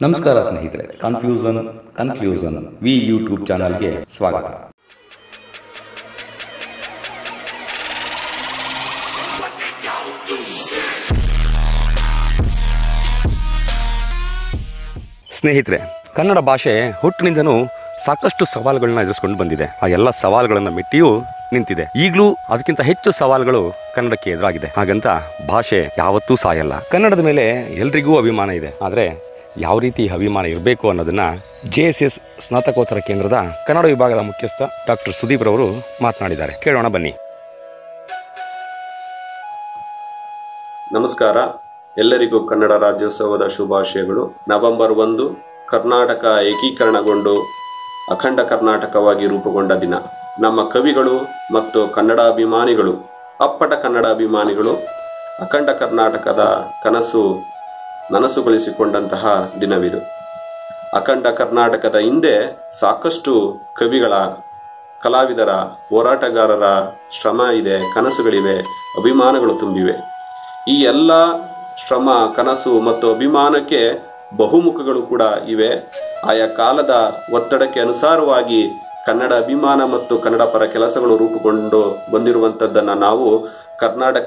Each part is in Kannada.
ನಮಸ್ಕಾರ ಸ್ನೇಹಿತರೆ, ಕನ್ಫ್ಯೂಷನ್ ಕನ್ಕ್ಲೂಷನ್ ವಿ ಯೂಟ್ಯೂಬ್ ಚಾನಲ್ಗೆ ಸ್ವಾಗತ. ಸ್ನೇಹಿತರೆ, ಕನ್ನಡ ಭಾಷೆ ಹುಟ್ಟಿನಿಂದನೂ ಸಾಕಷ್ಟು ಸವಾಲುಗಳನ್ನ ಎದುರಿಸ್ಕೊಂಡು ಬಂದಿದೆ. ಆ ಎಲ್ಲ ಸವಾಲುಗಳನ್ನ ಮೆಟ್ಟಿಯೂ ನಿಂತಿದೆ. ಈಗಲೂ ಅದಕ್ಕಿಂತ ಹೆಚ್ಚು ಸವಾಲುಗಳು ಕನ್ನಡಕ್ಕೆ ಎದುರಾಗಿದೆ. ಹಾಗಂತ ಭಾಷೆ ಯಾವತ್ತೂ ಸಾಯಲ್ಲ. ಕನ್ನಡದ ಮೇಲೆ ಎಲ್ರಿಗೂ ಅಭಿಮಾನ ಇದೆ. ಆದರೆ ಯಾವ ರೀತಿ ಅಭಿಮಾನ ಇರಬೇಕು ಅನ್ನೋದನ್ನ JSS ಸ್ನಾತಕೋತ್ತರ ಕೇಂದ್ರದ ಕನ್ನಡ ವಿಭಾಗದ ಮುಖ್ಯಸ್ಥ ಡಾಕ್ಟರ್ ಸುದೀಪ್ ರವರು ಮಾತನಾಡಿದ್ದಾರೆ. ಕೇಳೋಣ ಬನ್ನಿ. ನಮಸ್ಕಾರ. ಎಲ್ಲರಿಗೂ ಕನ್ನಡ ರಾಜ್ಯೋತ್ಸವದ ಶುಭಾಶಯಗಳು. ನವೆಂಬರ್ 1 ಕರ್ನಾಟಕ ಏಕೀಕರಣಗೊಂಡು ಅಖಂಡ ಕರ್ನಾಟಕವಾಗಿ ರೂಪುಗೊಂಡ ದಿನ. ನಮ್ಮ ಕವಿಗಳು ಮತ್ತು ಕನ್ನಡ ಅಭಿಮಾನಿಗಳು, ಅಪ್ಪಟ ಕನ್ನಡ ಅಭಿಮಾನಿಗಳು ಅಖಂಡ ಕರ್ನಾಟಕದ ಕನಸು ನನಸುಗೊಳಿಸಿಕೊಂಡಂತಹ ದಿನವಿದು. ಅಖಂಡ ಕರ್ನಾಟಕದ ಹಿಂದೆ ಸಾಕಷ್ಟು ಕವಿಗಳ, ಕಲಾವಿದರ, ಹೋರಾಟಗಾರರ ಶ್ರಮ ಇದೆ, ಕನಸುಗಳಿವೆ, ಅಭಿಮಾನಗಳು ತುಂಬಿವೆ. ಈ ಎಲ್ಲ ಶ್ರಮ, ಕನಸು ಮತ್ತು ಅಭಿಮಾನಕ್ಕೆ ಬಹುಮುಖಗಳು ಕೂಡ ಇವೆ. ಆಯಾ ಕಾಲದ ಒತ್ತಡಕ್ಕೆ ಅನುಸಾರವಾಗಿ ಕನ್ನಡ ಅಭಿಮಾನ ಮತ್ತು ಕನ್ನಡ ಪರ ಕೆಲಸಗಳು ರೂಪುಗೊಂಡು ಬಂದಿರುವಂತದ್ದನ್ನ ನಾವು ಕರ್ನಾಟಕ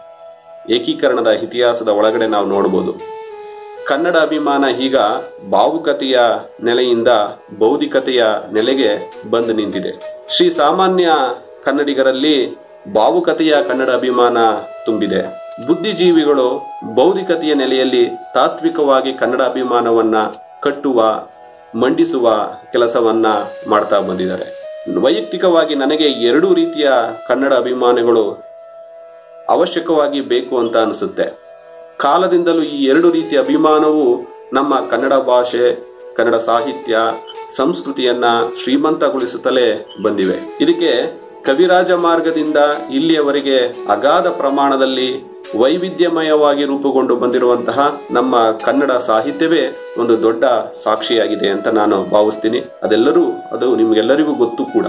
ಏಕೀಕರಣದ ಇತಿಹಾಸದ ಒಳಗಡೆ ನಾವು ನೋಡಬಹುದು. ಕನ್ನಡ ಅಭಿಮಾನ ಈಗ ಭಾವುಕತೆಯ ನೆಲೆಯಿಂದ ಬೌದ್ಧಿಕತೆಯ ನೆಲೆಗೆ ಬಂದು ನಿಂತಿದೆ. ಶ್ರೀ ಸಾಮಾನ್ಯ ಕನ್ನಡಿಗರಲ್ಲಿ ಭಾವುಕತೆಯ ಕನ್ನಡ ಅಭಿಮಾನ ತುಂಬಿದೆ. ಬುದ್ಧಿಜೀವಿಗಳು ಬೌದ್ಧಿಕತೆಯ ನೆಲೆಯಲ್ಲಿ ತಾತ್ವಿಕವಾಗಿ ಕನ್ನಡ ಅಭಿಮಾನವನ್ನ ಕಟ್ಟುವ, ಮಂಡಿಸುವ ಕೆಲಸವನ್ನ ಮಾಡ್ತಾ ಬಂದಿದ್ದಾರೆ. ವೈಯಕ್ತಿಕವಾಗಿ ನನಗೆ 2 ರೀತಿಯ ಕನ್ನಡ ಅಭಿಮಾನಿಗಳು ಅವಶ್ಯಕವಾಗಿ ಬೇಕು ಅಂತ ಅನಿಸುತ್ತೆ. ಕಾಲದಿಂದಲೂ ಈ 2 ರೀತಿಯ ಅಭಿಮಾನವು ನಮ್ಮ ಕನ್ನಡ ಭಾಷೆ, ಕನ್ನಡ ಸಾಹಿತ್ಯ, ಸಂಸ್ಕೃತಿಯನ್ನ ಶ್ರೀಮಂತಗೊಳಿಸುತ್ತಲೇ ಬಂದಿವೆ. ಇದಕ್ಕೆ ಕವಿರಾಜ ಮಾರ್ಗದಿಂದ ಇಲ್ಲಿಯವರೆಗೆ ಅಗಾಧ ಪ್ರಮಾಣದಲ್ಲಿ ವೈವಿಧ್ಯಮಯವಾಗಿ ರೂಪುಗೊಂಡು ಬಂದಿರುವಂತಹ ನಮ್ಮ ಕನ್ನಡ ಸಾಹಿತ್ಯವೇ ಒಂದು ದೊಡ್ಡ ಸಾಕ್ಷಿಯಾಗಿದೆ ಅಂತ ನಾನು ಭಾವಿಸ್ತೀನಿ. ಅದು ನಿಮ್ಗೆಲ್ಲರಿಗೂ ಗೊತ್ತು ಕೂಡ.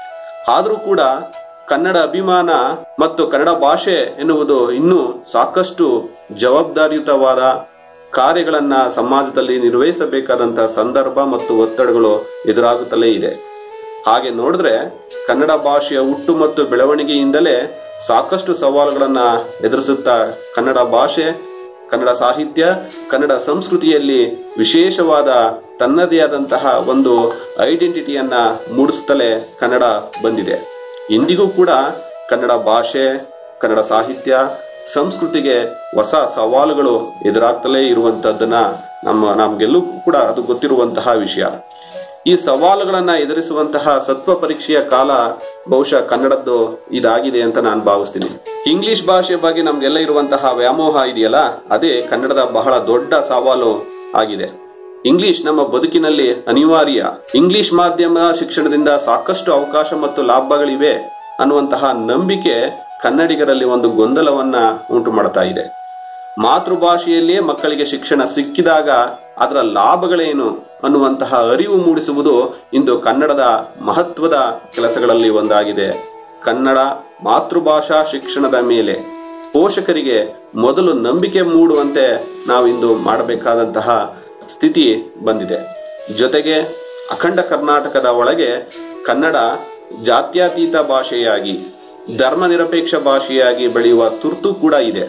ಆದರೂ ಕೂಡ ಕನ್ನಡ ಅಭಿಮಾನ ಮತ್ತು ಕನ್ನಡ ಭಾಷೆ ಎನ್ನುವುದು ಇನ್ನೂ ಸಾಕಷ್ಟು ಜವಾಬ್ದಾರಿಯುತವಾದ ಕಾರ್ಯಗಳನ್ನ ಸಮಾಜದಲ್ಲಿ ನಿರ್ವಹಿಸಬೇಕಾದಂತಹ ಸಂದರ್ಭ ಮತ್ತು ಒತ್ತಡಗಳು ಎದುರಾಗುತ್ತಲೇ ಇದೆ. ಹಾಗೆ ನೋಡಿದ್ರೆ ಕನ್ನಡ ಭಾಷೆಯ ಹುಟ್ಟು ಮತ್ತು ಬೆಳವಣಿಗೆಯಿಂದಲೇ ಸಾಕಷ್ಟು ಸವಾಲುಗಳನ್ನ ಎದುರಿಸುತ್ತಾ ಕನ್ನಡ ಭಾಷೆ, ಕನ್ನಡ ಸಾಹಿತ್ಯ, ಕನ್ನಡ ಸಂಸ್ಕೃತಿಯಲ್ಲಿ ವಿಶೇಷವಾದ ತನ್ನದೇ ಆದಂತಹ ಒಂದು ಐಡೆಂಟಿಟಿಯನ್ನ ಮೂಡಿಸುತ್ತಲೇ ಕನ್ನಡ ಬಂದಿದೆ. ಇಂದಿಗೂ ಕೂಡ ಕನ್ನಡ ಭಾಷೆ, ಕನ್ನಡ ಸಾಹಿತ್ಯ, ಸಂಸ್ಕೃತಿಗೆ ಹೊಸ ಸವಾಲುಗಳು ಎದುರಾಗ್ತಲೇ ಇರುವಂತದ್ದನ್ನ ನಮ್ಗೆಲ್ಲೂ ಕೂಡ ಅದು ಗೊತ್ತಿರುವಂತಹ ವಿಷಯ. ಈ ಸವಾಲುಗಳನ್ನ ಎದುರಿಸುವಂತಹ ಸತ್ವ ಪರೀಕ್ಷೆಯ ಕಾಲ ಬಹುಶಃ ಕನ್ನಡದ್ದು ಇದಾಗಿದೆ ಅಂತ ನಾನು ಭಾವಿಸ್ತೀನಿ. ಇಂಗ್ಲಿಷ್ ಭಾಷೆ ಬಗ್ಗೆ ನಮ್ಗೆಲ್ಲ ಇರುವಂತಹ ವ್ಯಾಮೋಹ ಇದೆಯಲ್ಲ, ಅದೇ ಕನ್ನಡದ ಬಹಳ ದೊಡ್ಡ ಸವಾಲು ಆಗಿದೆ. ಇಂಗ್ಲಿಷ್ ನಮ್ಮ ಬದುಕಿನಲ್ಲಿ ಅನಿವಾರ್ಯ. ಇಂಗ್ಲಿಷ್ ಮಾಧ್ಯಮ ಶಿಕ್ಷಣದಿಂದ ಸಾಕಷ್ಟು ಅವಕಾಶ ಮತ್ತು ಲಾಭಗಳಿವೆ ಅನ್ನುವಂತಹ ನಂಬಿಕೆ ಕನ್ನಡಿಗರಲ್ಲಿ ಒಂದು ಗೊಂದಲವನ್ನ ಉಂಟು ಮಾಡ್ತಾ ಇದೆ. ಮಾತೃಭಾಷೆಯಲ್ಲಿಯೇ ಮಕ್ಕಳಿಗೆ ಶಿಕ್ಷಣ ಸಿಕ್ಕಿದಾಗ ಅದರ ಲಾಭಗಳೇನು ಅನ್ನುವಂತಹ ಅರಿವು ಮೂಡಿಸುವುದು ಇಂದು ಕನ್ನಡದ ಮಹತ್ವದ ಕೆಲಸಗಳಲ್ಲಿ ಒಂದಾಗಿದೆ. ಕನ್ನಡ ಮಾತೃಭಾಷಾ ಶಿಕ್ಷಣದ ಮೇಲೆ ಪೋಷಕರಿಗೆ ಮೊದಲು ನಂಬಿಕೆ ಮೂಡುವಂತೆ ನಾವು ಇಂದು ಮಾಡಬೇಕಾದಂತಹ ಸ್ಥಿತಿ ಬಂದಿದೆ. ಜೊತೆಗೆ ಅಖಂಡ ಕರ್ನಾಟಕದ ಒಳಗೆ ಕನ್ನಡ ಜಾತ್ಯತೀತ ಭಾಷೆಯಾಗಿ, ಧರ್ಮ ನಿರಪೇಕ್ಷ ಭಾಷೆಯಾಗಿ ಬೆಳೆಯುವ ತುರ್ತು ಕೂಡ ಇದೆ.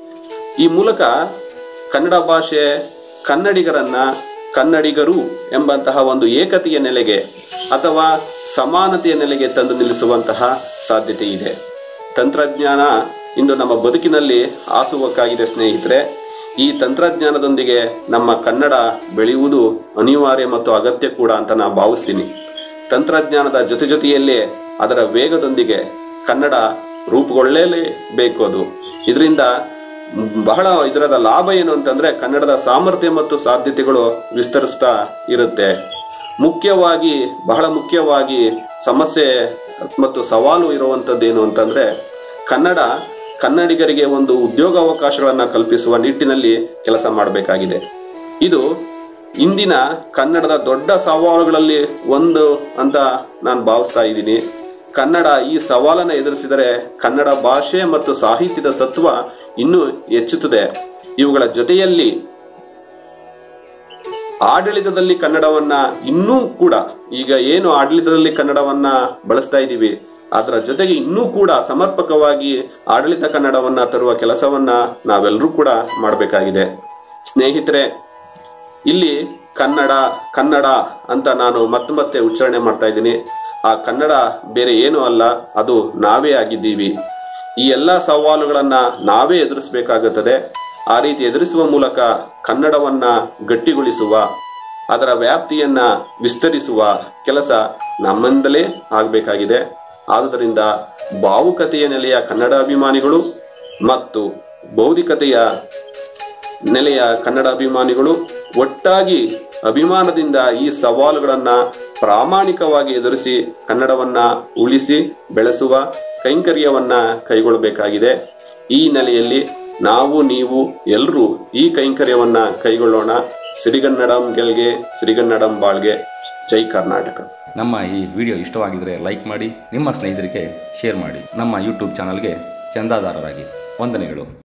ಈ ಮೂಲಕ ಕನ್ನಡ ಭಾಷೆ ಕನ್ನಡಿಗರನ್ನ ಕನ್ನಡಿಗರು ಎಂಬಂತಹ ಒಂದು ಏಕತೆಯ ನೆಲೆಗೆ ಅಥವಾ ಸಮಾನತೆಯ ನೆಲೆಗೆ ತಂದು ನಿಲ್ಲಿಸುವಂತಹ ಸಾಧ್ಯತೆ ಇದೆ. ತಂತ್ರಜ್ಞಾನ ಇಂದು ನಮ್ಮ ಬದುಕಿನಲ್ಲಿ ಹಾಸುಹೊಕ್ಕಾಗಿದೆ ಸ್ನೇಹಿತರೆ. ಈ ತಂತ್ರಜ್ಞಾನದೊಂದಿಗೆ ನಮ್ಮ ಕನ್ನಡ ಬೆಳೆಯುವುದು ಅನಿವಾರ್ಯ ಮತ್ತು ಅಗತ್ಯ ಕೂಡ ಅಂತ ನಾನು ಭಾವಿಸ್ತೀನಿ. ತಂತ್ರಜ್ಞಾನದ ಜೊತೆಯಲ್ಲೇ ಅದರ ವೇಗದೊಂದಿಗೆ ಕನ್ನಡ ರೂಪುಗೊಳ್ಳಲೇಬೇಕು. ಅದು ಇದರಿಂದ ಇದರದ ಲಾಭ ಏನು ಅಂತಂದ್ರೆ ಕನ್ನಡದ ಸಾಮರ್ಥ್ಯ ಮತ್ತು ಸಾಧ್ಯತೆಗಳು ವಿಸ್ತರಿಸ್ತಾ ಇರುತ್ತೆ. ಬಹಳ ಮುಖ್ಯವಾಗಿ ಸಮಸ್ಯೆ ಮತ್ತು ಸವಾಲು ಇರುವಂತದ್ದೇನು ಅಂತಂದ್ರೆ ಕನ್ನಡಿಗರಿಗೆ ಒಂದು ಉದ್ಯೋಗಾವಕಾಶಗಳನ್ನ ಕಲ್ಪಿಸುವ ನಿಟ್ಟಿನಲ್ಲಿ ಕೆಲಸ ಮಾಡಬೇಕಾಗಿದೆ. ಇದು ಇಂದಿನ ಕನ್ನಡದ ದೊಡ್ಡ ಸವಾಲುಗಳಲ್ಲಿ ಒಂದು ಅಂತ ನಾನು ಭಾವಿಸ್ತಾ ಇದ್ದೀನಿ. ಕನ್ನಡ ಈ ಸವಾಲನ್ನ ಎದುರಿಸಿದರೆ ಕನ್ನಡ ಭಾಷೆ ಮತ್ತು ಸಾಹಿತ್ಯದ ಸತ್ವ ಇನ್ನೂ ಹೆಚ್ಚುತ್ತದೆ. ಇವುಗಳ ಜೊತೆಯಲ್ಲಿ ಆಡಳಿತದಲ್ಲಿ ಕನ್ನಡವನ್ನ ಇನ್ನೂ ಕೂಡ ಈಗ ಏನು ಆಡಳಿತದಲ್ಲಿ ಕನ್ನಡವನ್ನ ಬಳಸ್ತಾ ಇದ್ದೀವಿ ಅದರ ಜೊತೆಗೆ ಇನ್ನೂ ಕೂಡ ಸಮರ್ಪಕವಾಗಿ ಆಡಳಿತ ಕನ್ನಡವನ್ನ ತರುವ ಕೆಲಸವನ್ನ ನಾವೆಲ್ಲರೂ ಕೂಡ ಮಾಡಬೇಕಾಗಿದೆ. ಸ್ನೇಹಿತರೆ, ಇಲ್ಲಿ ಕನ್ನಡ ಕನ್ನಡ ಅಂತ ನಾನು ಮತ್ತೆ ಉಚ್ಚಾರಣೆ ಮಾಡ್ತಾ ಇದ್ದೀನಿ. ಆ ಕನ್ನಡ ಬೇರೆ ಏನೂ ಅಲ್ಲ, ಅದು ನಾವೇ ಆಗಿದ್ದೀವಿ. ಈ ಎಲ್ಲಾ ಸವಾಲುಗಳನ್ನ ನಾವೇ ಎದುರಿಸಬೇಕಾಗುತ್ತದೆ. ಆ ರೀತಿ ಎದುರಿಸುವ ಮೂಲಕ ಕನ್ನಡವನ್ನ ಗಟ್ಟಿಗೊಳಿಸುವ, ಅದರ ವ್ಯಾಪ್ತಿಯನ್ನ ವಿಸ್ತರಿಸುವ ಕೆಲಸ ನಮ್ಮಿಂದಲೇ ಆಗಬೇಕಾಗಿದೆ. ಆದುದರಿಂದ ಭಾವುಕತೆಯ ನೆಲೆಯ ಕನ್ನಡ ಅಭಿಮಾನಿಗಳು ಮತ್ತು ಬೌದ್ಧಿಕತೆಯ ನೆಲೆಯ ಕನ್ನಡ ಅಭಿಮಾನಿಗಳು ಒಟ್ಟಾಗಿ ಅಭಿಮಾನದಿಂದ ಈ ಸವಾಲುಗಳನ್ನ ಪ್ರಾಮಾಣಿಕವಾಗಿ ಎದುರಿಸಿ ಕನ್ನಡವನ್ನ ಉಳಿಸಿ ಬೆಳೆಸುವ ಕೈಂಕರ್ಯವನ್ನ ಕೈಗೊಳ್ಳಬೇಕಾಗಿದೆ. ಈ ನೆಲೆಯಲ್ಲಿ ನಾವು ನೀವು ಎಲ್ಲರೂ ಈ ಕೈಂಕರ್ಯವನ್ನ ಕೈಗೊಳ್ಳೋಣ. ಸಿರಿಗನ್ನಡಂ ಗೆಲ್ಗೆ, ಸಿರಿಗನ್ನಡಂ ಬಾಳ್ಗೆ. ಜೈ ಕರ್ನಾಟಕ. ನಮ್ಮ ಈ ವಿಡಿಯೋ ಇಷ್ಟವಾಗಿದ್ದರೆ ಲೈಕ್ ಮಾಡಿ, ನಿಮ್ಮ ಸ್ನೇಹಿತರಿಗೆ ಶೇರ್ ಮಾಡಿ. ನಮ್ಮ ಯೂಟ್ಯೂಬ್ ಚಾನಲ್ಗೆ ಚಂದಾದಾರರಾಗಿ. ವಂದನೆಗಳು.